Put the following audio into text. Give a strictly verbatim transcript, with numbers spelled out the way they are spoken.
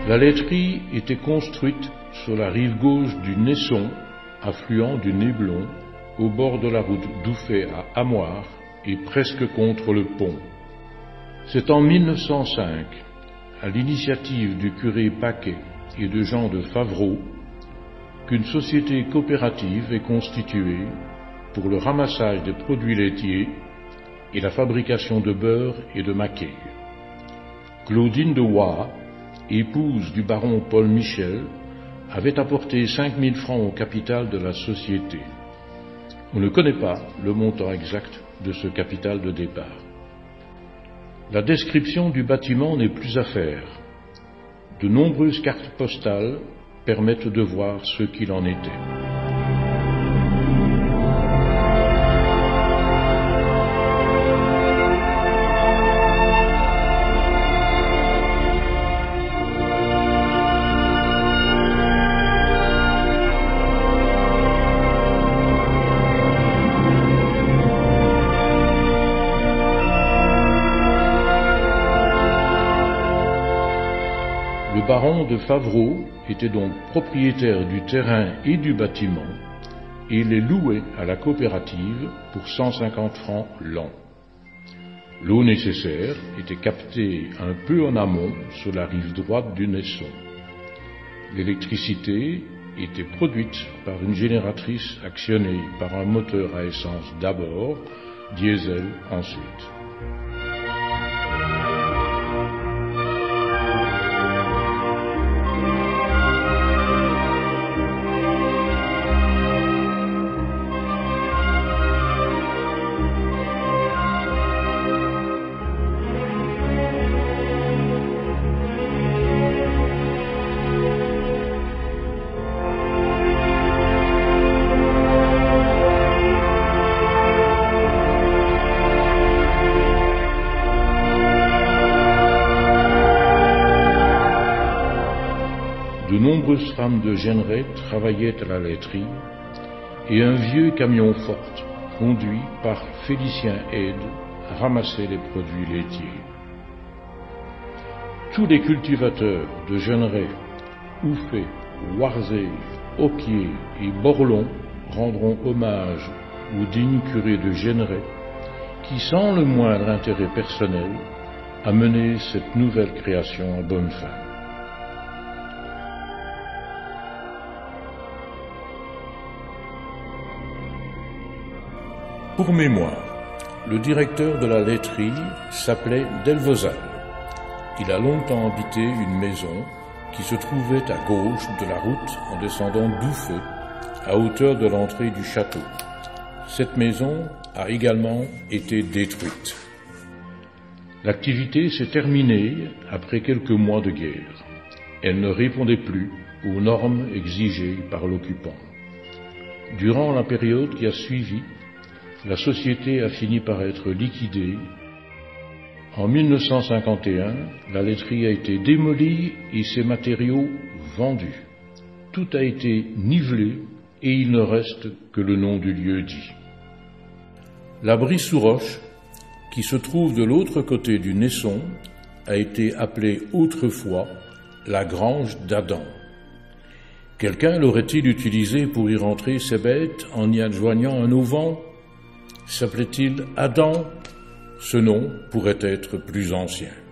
La laiterie était construite sur la rive gauche du Nesson, affluent du Néblon, au bord de la route d'Ouffet à Amoire et presque contre le pont. C'est en mille neuf cent cinq, à l'initiative du curé Paquet et de Jean de Favreau, qu'une société coopérative est constituée pour le ramassage des produits laitiers et la fabrication de beurre et de maqueille. Claudine de Waha, épouse du baron Paul Michel, avait apporté cinq mille francs au capital de la société. On ne connaît pas le montant exact de ce capital de départ. La description du bâtiment n'est plus à faire. De nombreuses cartes postales permettent de voir ce qu'il en était. Le baron de Favreau était donc propriétaire du terrain et du bâtiment et les louait à la coopérative pour cent cinquante francs l'an. L'eau nécessaire était captée un peu en amont sur la rive droite du Nesson. L'électricité était produite par une génératrice actionnée par un moteur à essence d'abord, diesel ensuite. De nombreuses femmes de Genneray travaillaient à la laiterie et un vieux camion forte, conduit par Félicien Aide, ramassait les produits laitiers. Tous les cultivateurs de Genneray, Ouffet, Warzée, Auquier et Borlon rendront hommage au digne curé de Genneray qui, sans le moindre intérêt personnel, a mené cette nouvelle création à bonne fin. Pour mémoire, le directeur de la laiterie s'appelait Delvozal. Il a longtemps habité une maison qui se trouvait à gauche de la route en descendant d'Ouffet, à hauteur de l'entrée du château. Cette maison a également été détruite. L'activité s'est terminée après quelques mois de guerre. Elle ne répondait plus aux normes exigées par l'occupant. Durant la période qui a suivi, la société a fini par être liquidée. En mille neuf cent cinquante et un, la laiterie a été démolie et ses matériaux vendus. Tout a été nivelé et il ne reste que le nom du lieu dit. La Brie-sous-Roche, qui se trouve de l'autre côté du Nesson, a été appelée autrefois la Grange d'Adam. Quelqu'un l'aurait-il utilisé pour y rentrer ses bêtes en y adjoignant un auvent? S'appelait-il Adam? Ce nom pourrait être plus ancien.